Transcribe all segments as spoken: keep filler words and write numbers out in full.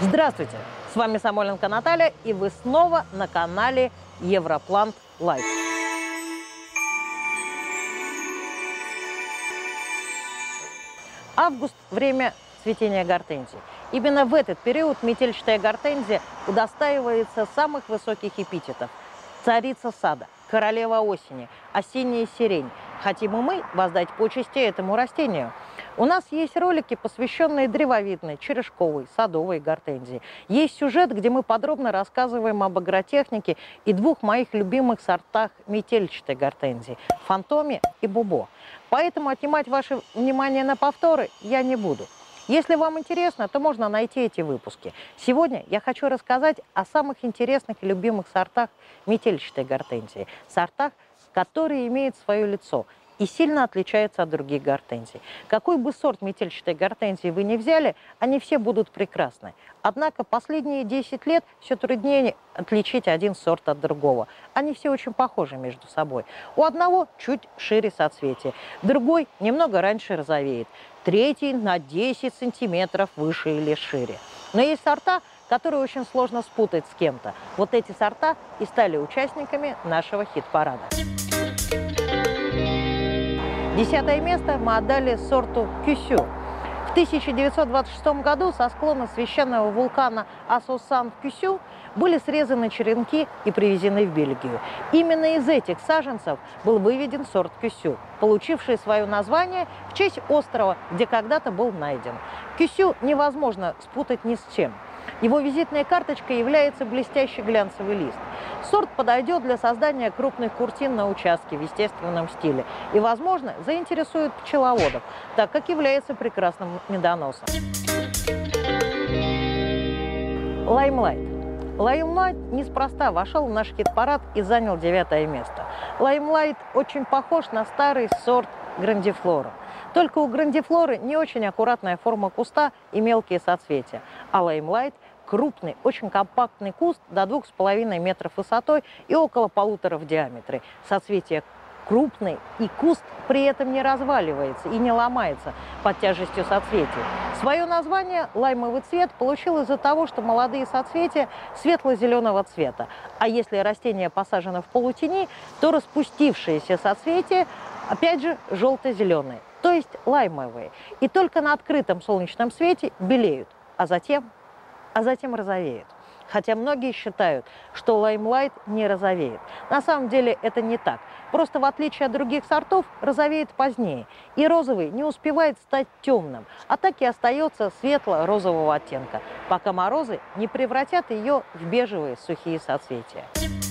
Здравствуйте! С вами Самойленко Наталья, и вы снова на канале Европлант Лайф. Август – время цветения гортензий. Именно в этот период метельчатая гортензия удостаивается самых высоких эпитетов. Царица сада, королева осени, осенняя сирень. Хотим и мы воздать почести этому растению. У нас есть ролики, посвященные древовидной, черешковой, садовой гортензии. Есть сюжет, где мы подробно рассказываем об агротехнике и двух моих любимых сортах метельчатой гортензии – фантоме и бубо. Поэтому отнимать ваше внимание на повторы я не буду. Если вам интересно, то можно найти эти выпуски. Сегодня я хочу рассказать о самых интересных и любимых сортах метельчатой гортензии. Сортах, которые имеют свое лицо и сильно отличаются от других гортензий. Какой бы сорт метельчатой гортензии вы ни взяли, они все будут прекрасны. Однако последние десять лет все труднее отличить один сорт от другого. Они все очень похожи между собой. У одного чуть шире соцветие, другой немного раньше розовеет, третий на десять сантиметров выше или шире. Но есть сорта, которые очень сложно спутать с кем-то. Вот эти сорта и стали участниками нашего хит-парада. Десятое место мы отдали сорту Кюсю. В тысяча девятьсот двадцать шестом году со склона священного вулкана Асусан в Кюсю были срезаны черенки и привезены в Бельгию. Именно из этих саженцев был выведен сорт Кюсю, получивший свое название в честь острова, где когда-то был найден. Кюсю невозможно спутать ни с чем. Его визитной карточкой является блестящий глянцевый лист. Сорт подойдет для создания крупных куртин на участке в естественном стиле и, возможно, заинтересует пчеловодов, так как является прекрасным медоносом. Лаймлайт. Лаймлайт неспроста вошел в наш хит-парад и занял девятое место. Лаймлайт очень похож на старый сорт грандифлора. Только у грандифлоры не очень аккуратная форма куста и мелкие соцветия, а лаймлайт – крупный, очень компактный куст до двух с половиной метров высотой и около полутора в диаметре. Соцветия крупные, и куст при этом не разваливается и не ломается под тяжестью соцветий. Свое название лаймовый цвет получил из-за того, что молодые соцветия светло-зеленого цвета, а если растение посажено в полутени, то распустившиеся соцветия опять же желто-зеленые, то есть лаймовые, и только на открытом солнечном свете белеют, а затем, а затем розовеют. Хотя многие считают, что лаймлайт не розовеет. На самом деле это не так. Просто в отличие от других сортов розовеет позднее, и розовый не успевает стать темным, а так и остается светло-розового оттенка, пока морозы не превратят ее в бежевые сухие соцветия.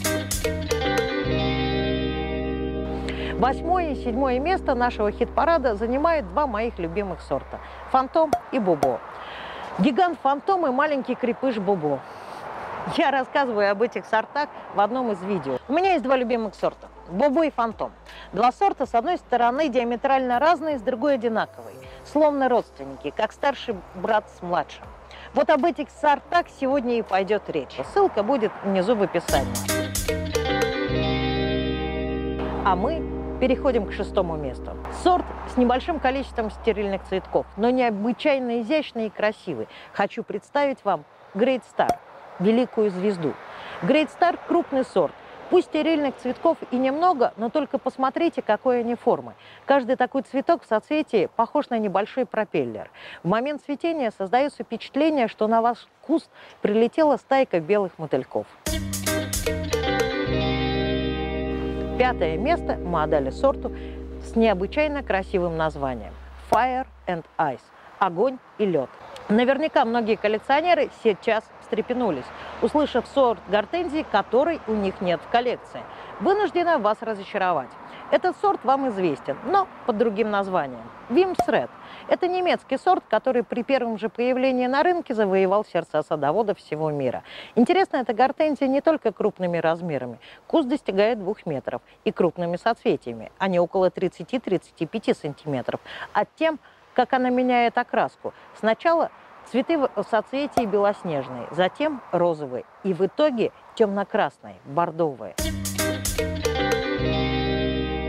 Восьмое и седьмое место нашего хит-парада занимают два моих любимых сорта – фантом и бубо. Гигант фантом и маленький крепыш бубо. Я рассказываю об этих сортах в одном из видео. У меня есть два любимых сорта – бубо и фантом. Два сорта, с одной стороны, диаметрально разные, с другой одинаковые. Словно родственники, как старший брат с младшим. Вот об этих сортах сегодня и пойдет речь. Ссылка будет внизу в описании. А мы переходим к шестому месту. Сорт с небольшим количеством стерильных цветков, но необычайно изящный и красивый. Хочу представить вам Great Star, великую звезду. Great Star – крупный сорт. Пусть стерильных цветков и немного, но только посмотрите, какой они формы. Каждый такой цветок в соцветии похож на небольшой пропеллер. В момент цветения создается впечатление, что на ваш куст прилетела стайка белых мотыльков. Пятое место мы отдали сорту с необычайно красивым названием Fire and Ice – огонь и лед. Наверняка многие коллекционеры сейчас встрепенулись, услышав сорт гортензии, который у них нет в коллекции. Вынуждена вас разочаровать. Этот сорт вам известен, но под другим названием – Вимс Ред. Это немецкий сорт, который при первом же появлении на рынке завоевал сердца садоводов всего мира. Интересно, эта гортензия не только крупными размерами. Куст достигает двух метров и крупными соцветиями, они около тридцати-тридцати пяти сантиметров. А тем, как она меняет окраску. Сначала цветы в соцветии белоснежные, затем розовые и в итоге темно-красные, бордовые.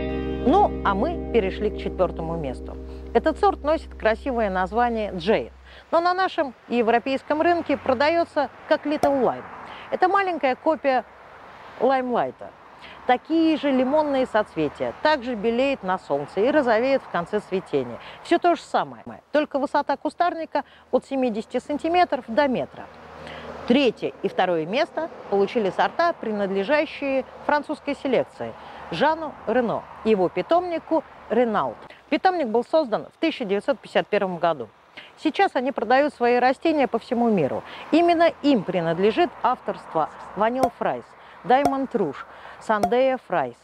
Ну, а мы перешли к четвертому месту. Этот сорт носит красивое название Джейн. но на нашем и европейском рынке продается как Little Lime. Это маленькая копия лаймлайта. Такие же лимонные соцветия, также белеет на солнце и розовеет в конце цветения. Все то же самое, только высота кустарника от семидесяти сантиметров до метра. Третье и второе место получили сорта, принадлежащие французской селекции Жану Рено и его питомнику Ренаут. Питомник был создан в тысяча девятьсот пятьдесят первом году. Сейчас они продают свои растения по всему миру. Именно им принадлежит авторство Vanille Fries, Diamond Rouge, Sandea Fries.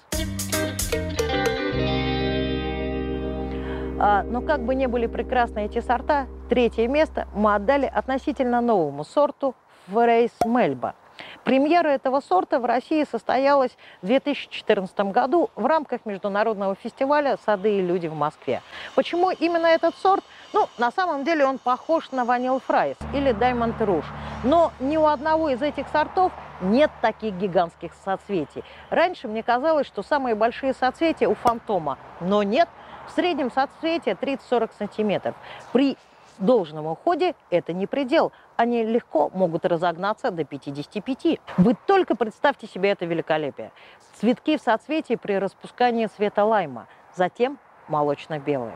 А, но как бы ни были прекрасны эти сорта, третье место мы отдали относительно новому сорту Фрейс Мельба. Премьера этого сорта в России состоялась в две тысячи четырнадцатом году в рамках международного фестиваля «Сады и люди» в Москве. Почему именно этот сорт? Ну, на самом деле он похож на Vanille Fries или Diamond Rouge, но ни у одного из этих сортов нет таких гигантских соцветий. Раньше мне казалось, что самые большие соцветия у фантома, но нет. В среднем соцветие тридцать-сорок сантиметров. При должном уходе это не предел. Они легко могут разогнаться до пятидесяти пяти. Вы только представьте себе это великолепие. Цветки в соцветии при распускании цвета лайма, затем молочно-белые.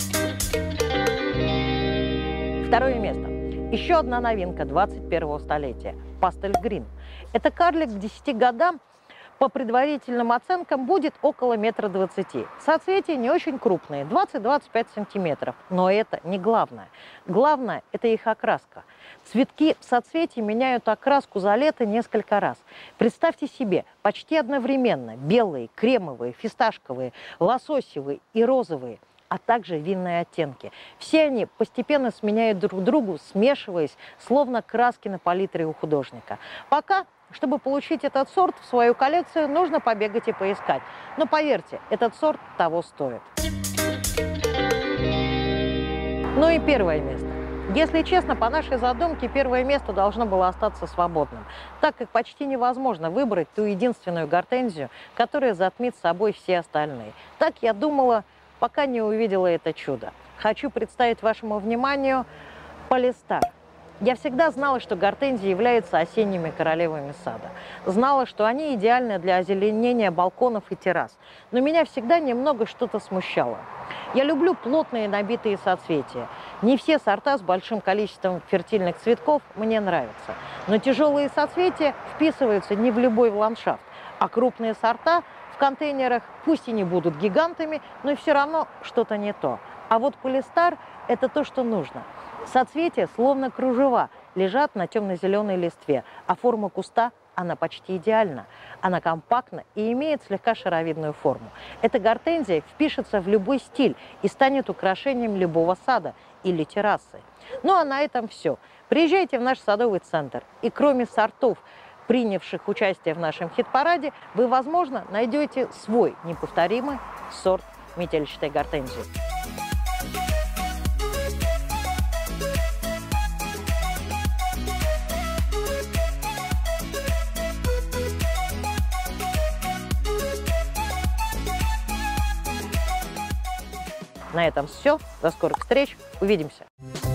Второе место. Еще одна новинка двадцать первого столетия – пастель грин. Это карлик к десяти годам. По предварительным оценкам будет около метра двадцати. Соцветия не очень крупные, двадцать-двадцать пять сантиметров. Но это не главное. Главное – это их окраска. Цветки в соцветии меняют окраску за лето несколько раз. Представьте себе, почти одновременно белые, кремовые, фисташковые, лососевые и розовые, а также винные оттенки. Все они постепенно сменяют друг другу, смешиваясь, словно краски на палитре у художника. Пока, чтобы получить этот сорт в свою коллекцию, нужно побегать и поискать. Но поверьте, этот сорт того стоит. Ну и первое место. Если честно, по нашей задумке первое место должно было остаться свободным, так как почти невозможно выбрать ту единственную гортензию, которая затмит собой все остальные. Так я думала, пока не увидела это чудо. Хочу представить вашему вниманию Полистар. Я всегда знала, что гортензии являются осенними королевами сада. Знала, что они идеальны для озеленения балконов и террас. Но меня всегда немного что-то смущало. Я люблю плотные набитые соцветия. Не все сорта с большим количеством фертильных цветков мне нравятся. Но тяжелые соцветия вписываются не в любой ландшафт. А крупные сорта в контейнерах пусть и не будут гигантами, но все равно что-то не то. А вот Полистар – это то, что нужно. Соцветия, словно кружева, лежат на темно-зеленой листве, а форма куста, она почти идеальна. Она компактна и имеет слегка шаровидную форму. Эта гортензия впишется в любой стиль и станет украшением любого сада или террасы. Ну а на этом все. Приезжайте в наш садовый центр, и кроме сортов, принявших участие в нашем хит-параде, вы, возможно, найдете свой неповторимый сорт метельчатой гортензии. На этом все. До скорых встреч. Увидимся.